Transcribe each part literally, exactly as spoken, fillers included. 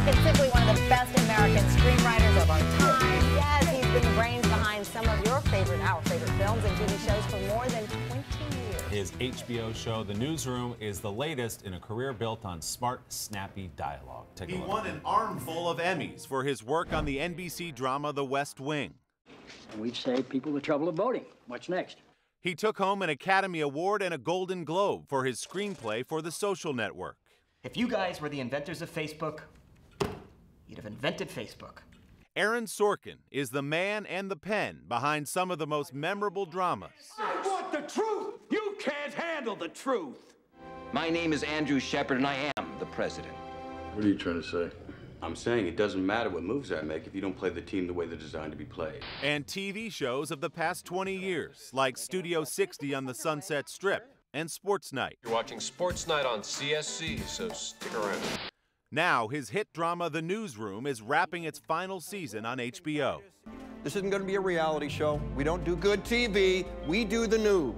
Sorkin, simply one of the best American screenwriters of our time. Yes, he's been the brains behind some of your favorite, our favorite films and T V shows for more than twenty years. His H B O show, The Newsroom, is the latest in a career built on smart, snappy dialogue. Take a He look. won an armful of Emmys for his work on the N B C drama The West Wing. We've saved people the trouble of voting. What's next? He took home an Academy Award and a Golden Globe for his screenplay for The Social Network. If you guys were the inventors of Facebook, you'd have invented Facebook. Aaron Sorkin is the man and the pen behind some of the most memorable dramas. I want the truth! You can't handle the truth! My name is Andrew Shepard, and I am the president. What are you trying to say? I'm saying it doesn't matter what moves I make if you don't play the team the way they're designed to be played. And T V shows of the past twenty years, like Studio sixty on the Sunset Strip and Sports Night. You're watching Sports Night on C S C, so stick around. Now, his hit drama, The Newsroom, is wrapping its final season on H B O. This isn't going to be a reality show. We don't do good T V. We do the news.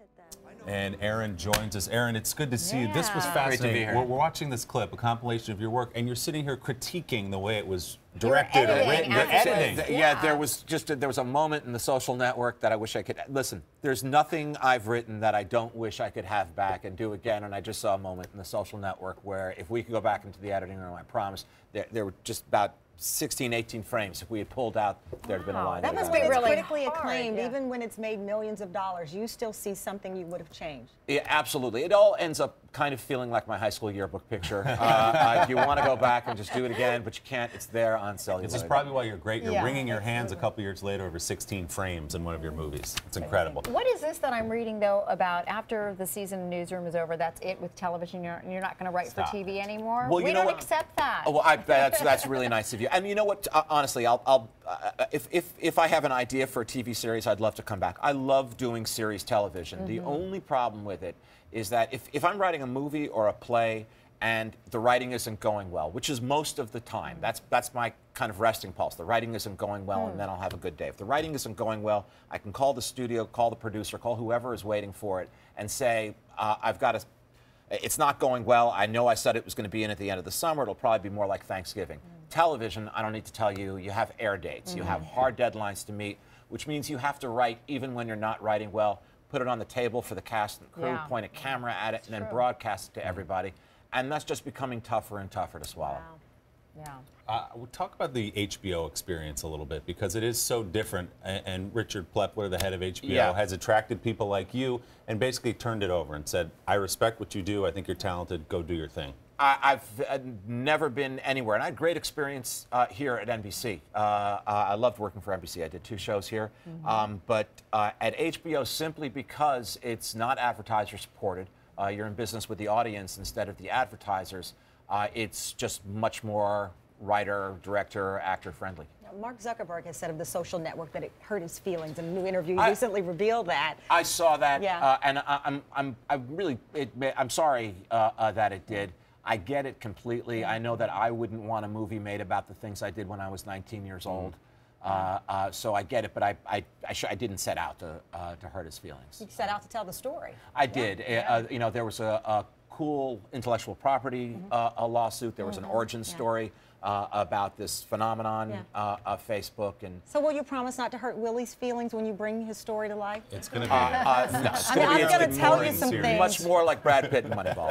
And Aaron joins us. Aaron, it's good to see Yeah. you. This was Great to fascinating. be here. We're, we're watching this clip, a compilation of your work, and you're sitting here critiquing the way it was directed or editing written. You're afterwards. editing. Th- yeah. Yeah. there was just a, there was a moment in The Social Network that I wish I could listen. There's nothing I've written that I don't wish I could have back and do again. And I just saw a moment in The Social Network where if we could go back into the editing room, I promise there, there were just about sixteen, eighteen frames. If we had pulled out, there'd have been a line. That there must about be it. really critically hard, acclaimed, yeah. even when it's made millions of dollars, you still see something you would have changed. Yeah, absolutely. It all ends up kind of feeling like my high school yearbook picture. uh, uh, you want to go back and just do it again, but you can't. It's there on celluloid. This is probably why you're great. You're Yeah, wringing your hands a absolutely. couple years later over sixteen frames in one of your movies. It's incredible. What is this that I'm reading, though, about after the season of Newsroom is over, that's it with television, you're, you're not going to write Stop. for T V anymore? Well, you we know don't what? accept that. Oh, well, I, that's that's really nice of you. And you know what? Uh, honestly, I'll, I'll uh, if if if I have an idea for a T V series, I'd love to come back. I love doing series television. Mm-hmm. The only problem with it is that if if I'm writing a movie or a play and the writing isn't going well, which is most of the time, that's that's my kind of resting pulse. The writing isn't going well, and then I'll have a good day. If the writing isn't going well, I can call the studio, call the producer, call whoever is waiting for it, and say, uh, I've got to. It's not going well. I know I said it was going to be in at the end of the summer. It'll probably be more like Thanksgiving. Mm. Television, I don't need to tell you, you have air dates. Mm. You have hard deadlines to meet, which means you have to write even when you're not writing well, put it on the table for the cast and crew, Yeah. point a camera at it, That's and then true. broadcast it to everybody. And that's just becoming tougher and tougher to swallow. Wow. Yeah. Uh, we'll talk about the H B O experience a little bit because it is so different. And, and Richard Plepler, the head of H B O, Yeah. has attracted people like you and basically turned it over and said, I respect what you do. I think you're talented. Go do your thing. I, I've uh, never been anywhere, and I had great experience uh, here at N B C. Uh, uh, I loved working for N B C. I did two shows here, mm-hmm. um, but uh, at H B O, simply because it's not advertiser supported, uh, you're in business with the audience instead of the advertisers. Uh, it's just much more writer, director, actor friendly. Now, Mark Zuckerberg has said of The Social Network that it hurt his feelings. In a new interview, he I- recently revealed that. I saw that, Yeah. uh, and I, I'm, I'm, I really, it, I'm sorry uh, uh, that it did. I get it completely. I know that I wouldn't want a movie made about the things I did when I was nineteen years old. Uh, uh, so I get it, but I, I, I, sh I didn't set out to, uh, to hurt his feelings. He set out to tell the story. I did. Uh, you know, there was a, a cool intellectual property mm-hmm. uh, a lawsuit. There was mm-hmm. an origin yeah. story uh, about this phenomenon Yeah. uh, of Facebook. And So will you promise not to hurt Willie's feelings when you bring his story to life? It's going to be. uh, uh, no, it's I mean, gonna be- I'm it's going gonna to tell be you some series. things. much more like Brad Pitt and Moneyball.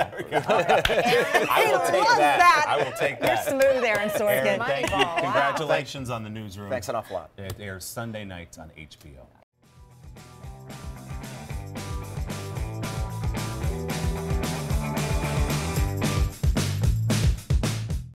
I will take loves that. that. I will take You're that. smooth, Aaron Sorkin. Aaron, thank you. Moneyball, wow. Congratulations on The Newsroom. Thanks an awful lot. It airs Sunday nights on H B O.